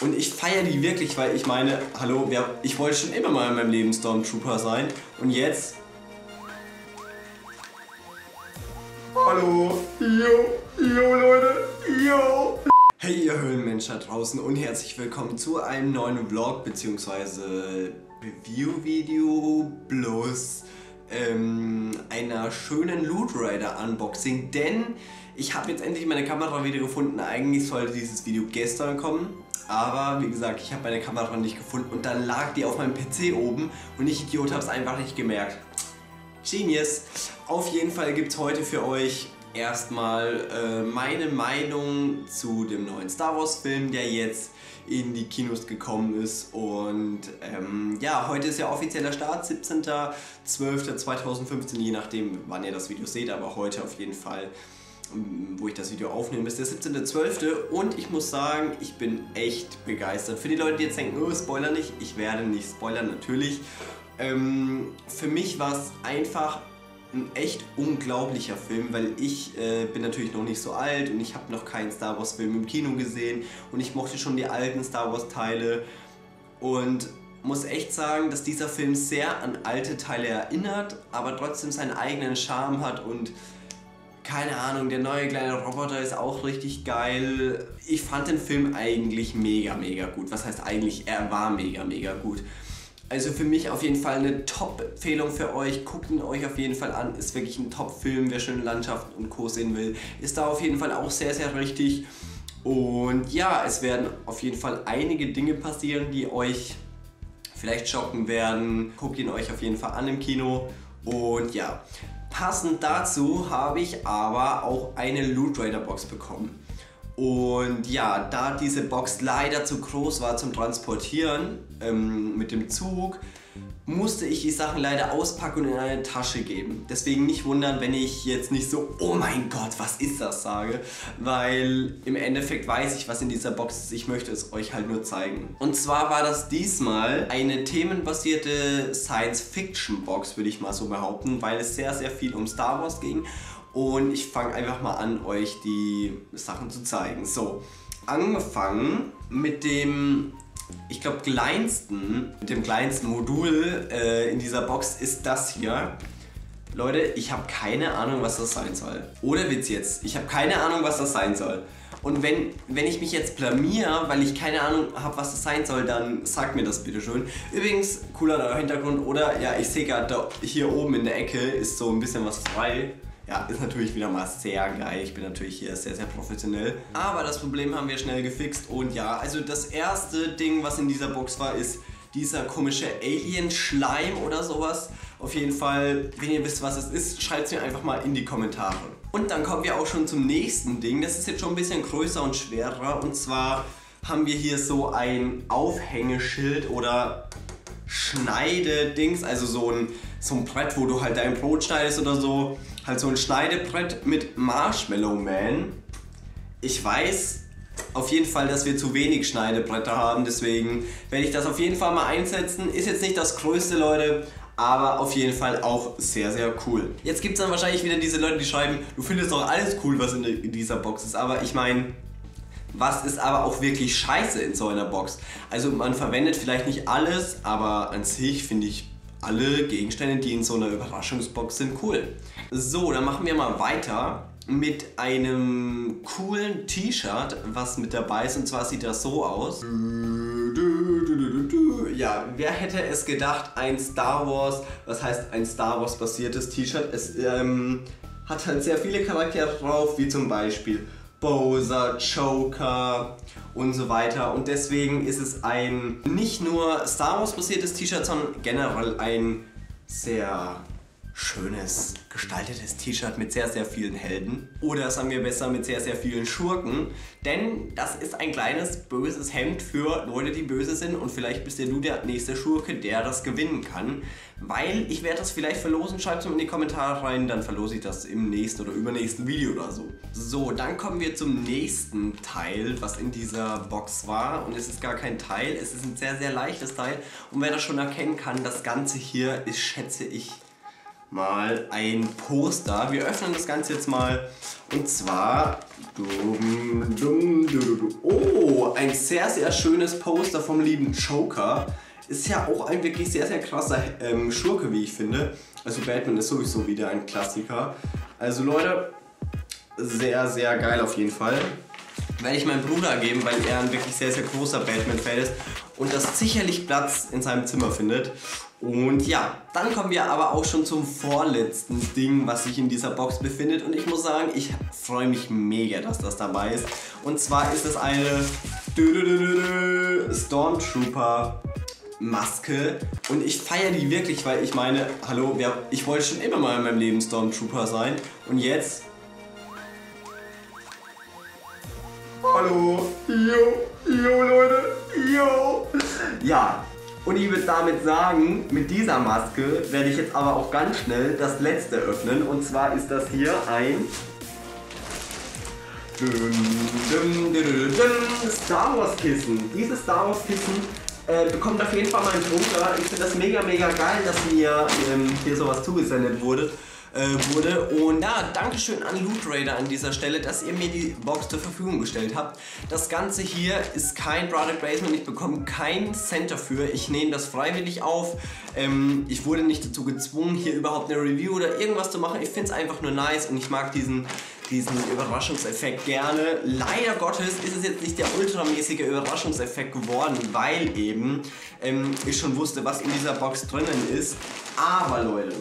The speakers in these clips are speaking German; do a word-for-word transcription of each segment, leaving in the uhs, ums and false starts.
Und ich feiere die wirklich, weil ich meine, hallo, ich wollte schon immer mal in meinem Leben Stormtrooper sein. Und jetzt... Hallo, yo, yo Leute, yo. Hey ihr Höhlenmenschen da draußen und herzlich willkommen zu einem neuen Vlog bzw. Review-Video plus ähm, einer schönen Loot Raider Unboxing, denn ich habe jetzt endlich meine Kamera wieder gefunden. Eigentlich sollte dieses Video gestern kommen, aber wie gesagt, ich habe meine Kamera nicht gefunden und dann lag die auf meinem P C oben und ich Idiot habe es einfach nicht gemerkt. Genius! Auf jeden Fall gibt es heute für euch erstmal äh, meine Meinung zu dem neuen Star Wars Film, der jetzt in die Kinos gekommen ist. Und ähm, ja, heute ist ja offizieller Start, siebzehnter zwölfter zweitausendfünfzehn, je nachdem wann ihr das Video seht, aber heute auf jeden Fall, wo ich das Video aufnehme, ist der siebzehnte zwölfte und ich muss sagen, ich bin echt begeistert. Für die Leute, die jetzt denken, oh, Spoiler nicht, ich werde nicht spoilern, natürlich. Ähm, für mich war es einfach ein echt unglaublicher Film, weil ich äh, bin natürlich noch nicht so alt und ich habe noch keinen Star Wars Film im Kino gesehen und ich mochte schon die alten Star Wars Teile und muss echt sagen, dass dieser Film sehr an alte Teile erinnert, aber trotzdem seinen eigenen Charme hat und keine Ahnung, der neue kleine Roboter ist auch richtig geil. Ich fand den Film eigentlich mega, mega gut. Was heißt eigentlich? Er war mega, mega gut. Also für mich auf jeden Fall eine Top-Empfehlung für euch. Guckt ihn euch auf jeden Fall an. Ist wirklich ein Top-Film. Wer schöne Landschaften und Co. sehen will, ist da auf jeden Fall auch sehr, sehr richtig. Und ja, es werden auf jeden Fall einige Dinge passieren, die euch vielleicht schocken werden. Guckt ihn euch auf jeden Fall an im Kino. Und ja, passend dazu habe ich aber auch eine Loot Raider Box bekommen. Und ja, da diese Box leider zu groß war zum Transportieren ähm, mit dem Zug, musste ich die Sachen leider auspacken und in eine Tasche geben. Deswegen nicht wundern, wenn ich jetzt nicht so, oh mein Gott, was ist das, sage. Weil im Endeffekt weiß ich, was in dieser Box ist. Ich möchte es euch halt nur zeigen. Und zwar war das diesmal eine themenbasierte Science-Fiction-Box, würde ich mal so behaupten, weil es sehr, sehr viel um Star Wars ging. Und ich fange einfach mal an, euch die Sachen zu zeigen. So, angefangen mit dem, ich glaube, kleinsten, mit dem kleinsten Modul äh, in dieser Box ist das hier. Leute, ich habe keine Ahnung, was das sein soll. Ohne Witz jetzt, ich habe keine Ahnung, was das sein soll. Und wenn, wenn ich mich jetzt blamier, weil ich keine Ahnung habe, was das sein soll, dann sagt mir das bitte schön. Übrigens, cooler Hintergrund, oder? Ja, ich sehe gerade hier oben in der Ecke ist so ein bisschen was frei. Ja, ist natürlich wieder mal sehr geil. Ich bin natürlich hier sehr, sehr professionell. Aber das Problem haben wir schnell gefixt. Und ja, also das erste Ding, was in dieser Box war, ist dieser komische Alien-Schleim oder sowas. Auf jeden Fall, wenn ihr wisst, was es ist, schreibt es mir einfach mal in die Kommentare. Und dann kommen wir auch schon zum nächsten Ding. Das ist jetzt schon ein bisschen größer und schwerer. Und zwar haben wir hier so ein Aufhängeschild oder Schneidedings, also so ein, so ein Brett, wo du halt dein Brot schneidest oder so. Halt so ein Schneidebrett mit Marshmallow Man. Ich weiß auf jeden Fall, dass wir zu wenig Schneidebretter haben, deswegen werde ich das auf jeden Fall mal einsetzen. Ist jetzt nicht das größte, Leute, aber auf jeden Fall auch sehr, sehr cool. Jetzt gibt es dann wahrscheinlich wieder diese Leute, die schreiben, du findest doch alles cool, was in, in dieser Box ist, aber ich meine, was ist aber auch wirklich scheiße in so einer Box? Also man verwendet vielleicht nicht alles, aber an sich finde ich alle Gegenstände, die in so einer Überraschungsbox sind, cool. So, dann machen wir mal weiter mit einem coolen T-Shirt, was mit dabei ist, und zwar sieht das so aus. Ja, wer hätte es gedacht, ein Star Wars, was heißt ein Star Wars basiertes T-Shirt? Es ähm, hat halt sehr viele Charaktere drauf, wie zum Beispiel Bowser, Joker und so weiter, und deswegen ist es ein nicht nur Star Wars basiertes T-Shirt, sondern generell ein sehr schönes, gestaltetes T-Shirt mit sehr, sehr vielen Helden. Oder sagen wir besser, mit sehr, sehr vielen Schurken. Denn das ist ein kleines, böses Hemd für Leute, die böse sind. Und vielleicht bist ja du der nächste Schurke, der das gewinnen kann. Weil ich werde das vielleicht verlosen. Schreibt es mir in die Kommentare rein, dann verlose ich das im nächsten oder übernächsten Video oder so. So, dann kommen wir zum nächsten Teil, was in dieser Box war. Und es ist gar kein Teil, es ist ein sehr, sehr leichtes Teil. Und wer das schon erkennen kann, das Ganze hier ist, schätze ich, mal ein Poster. Wir öffnen das Ganze jetzt mal. Und zwar... Oh, ein sehr, sehr schönes Poster vom lieben Joker. Ist ja auch ein wirklich sehr, sehr krasser ähm, Schurke, wie ich finde. Also Batman ist sowieso wieder ein Klassiker. Also Leute, sehr, sehr geil auf jeden Fall. Werde ich meinem Bruder geben, weil er ein wirklich sehr, sehr großer Batman-Fan ist und das sicherlich Platz in seinem Zimmer findet. Und ja, dann kommen wir aber auch schon zum vorletzten Ding, was sich in dieser Box befindet. Und ich muss sagen, ich freue mich mega, dass das dabei ist. Und zwar ist es eine Stormtrooper Maske. Und ich feiere die wirklich, weil ich meine, hallo, ich wollte schon immer mal in meinem Leben Stormtrooper sein. Und jetzt... Hallo, yo, yo Leute, yo. Ja, und ich würde damit sagen, mit dieser Maske werde ich jetzt aber auch ganz schnell das letzte öffnen. Und zwar ist das hier ein Star Wars Kissen. Dieses Star Wars Kissen äh, bekommt auf jeden Fall mein Bruder. Ich finde das mega, mega geil, dass mir ähm, hier sowas zugesendet wurde. wurde. Und ja, Dankeschön an Loot Raider an dieser Stelle, dass ihr mir die Box zur Verfügung gestellt habt. Das Ganze hier ist kein Product Placement, ich bekomme keinen Cent dafür. Ich nehme das freiwillig auf. Ähm, ich wurde nicht dazu gezwungen, hier überhaupt eine Review oder irgendwas zu machen. Ich finde es einfach nur nice und ich mag diesen, diesen Überraschungseffekt gerne. Leider Gottes ist es jetzt nicht der ultramäßige Überraschungseffekt geworden, weil eben ähm, ich schon wusste, was in dieser Box drinnen ist. Aber Leute,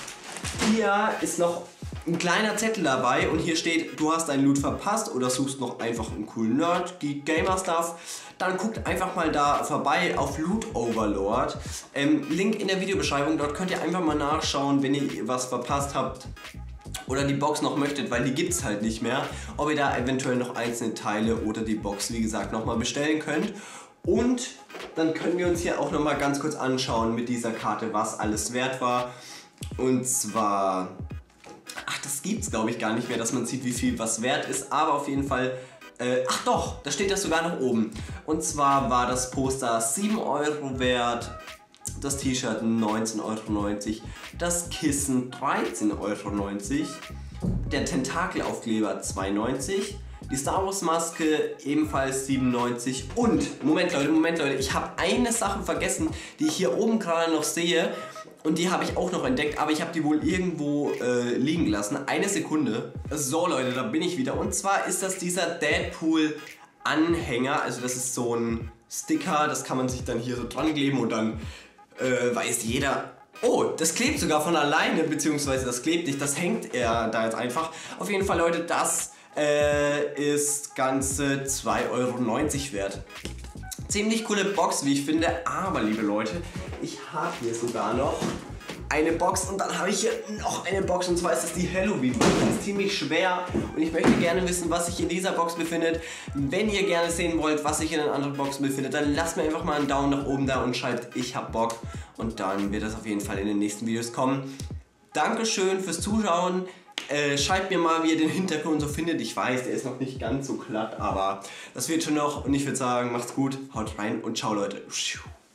hier ist noch ein kleiner Zettel dabei und hier steht, du hast deinen Loot verpasst oder suchst noch einfach einen coolen Nerd, Geek, Gamer Stuff, dann guckt einfach mal da vorbei auf Loot Overlord. Ähm, Link in der Videobeschreibung, dort könnt ihr einfach mal nachschauen, wenn ihr was verpasst habt oder die Box noch möchtet, weil die gibt es halt nicht mehr, ob ihr da eventuell noch einzelne Teile oder die Box, wie gesagt, nochmal bestellen könnt. Und dann können wir uns hier auch nochmal ganz kurz anschauen mit dieser Karte, was alles wert war. Und zwar, ach, das gibt's glaube ich gar nicht mehr, dass man sieht, wie viel was wert ist, aber auf jeden Fall, äh, ach doch, da steht das sogar noch oben. Und zwar war das Poster sieben Euro wert, das T-Shirt neunzehn Euro neunzig, das Kissen dreizehn Euro neunzig, der Tentakelaufkleber zwei neunzig, die Star Wars Maske ebenfalls sieben neunzig und, Moment Leute, Moment Leute, ich habe eine Sache vergessen, die ich hier oben gerade noch sehe. Und die habe ich auch noch entdeckt, aber ich habe die wohl irgendwo äh, liegen gelassen. Eine Sekunde. So Leute, da bin ich wieder. Und zwar ist das dieser Deadpool-Anhänger. Also das ist so ein Sticker, das kann man sich dann hier so dran kleben und dann äh, weiß jeder... Oh, das klebt sogar von alleine, beziehungsweise das klebt nicht, das hängt er da jetzt einfach. Auf jeden Fall Leute, das äh, ist ganze zwei Euro neunzig wert. Ziemlich coole Box, wie ich finde, aber liebe Leute, ich habe hier sogar noch eine Box und dann habe ich hier noch eine Box und zwar ist das die Halloween-Box. Die ist ziemlich schwer und ich möchte gerne wissen, was sich in dieser Box befindet. Wenn ihr gerne sehen wollt, was sich in den anderen Boxen befindet, dann lasst mir einfach mal einen Daumen nach oben da und schreibt, ich hab Bock und dann wird das auf jeden Fall in den nächsten Videos kommen. Dankeschön fürs Zuschauen. Äh, schreibt mir mal, wie ihr den Hintergrund so findet. Ich weiß, der ist noch nicht ganz so glatt, aber das wird schon noch. Und ich würde sagen, macht's gut, haut rein und ciao Leute.